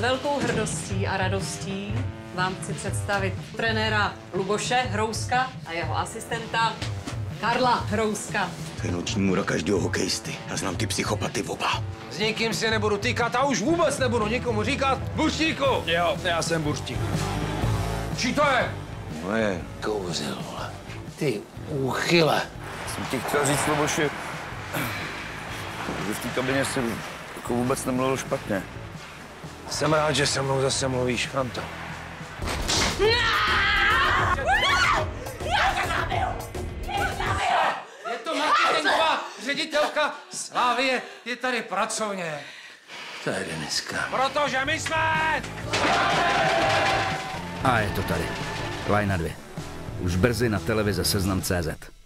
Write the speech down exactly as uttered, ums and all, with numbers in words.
velkou hrdostí a radostí vám chci představit trenéra Luboše Hrouska a jeho asistenta Karla Hrouska. To je noční můra každého hokejisty. Já znám ty psychopaty oba. S nikým se nebudu týkat a už vůbec nebudu nikomu říkat Buštíku. Jo, já jsem Buštík. Čí to je? Moje. Kouřil, vole. Ty úchyle. Jsem ti chtěl říct, Luboši, že v té kabině si jako vůbec nemluvil špatně. Jsem rád, že se mnou zase mluvíš, Anto. Je to marketingová ředitelka Slávie, je tady pracovně. To je Deniska. Protože my jsme... A je to tady. Lajna dvě. Už brzy na televize Seznam tečka cé zet.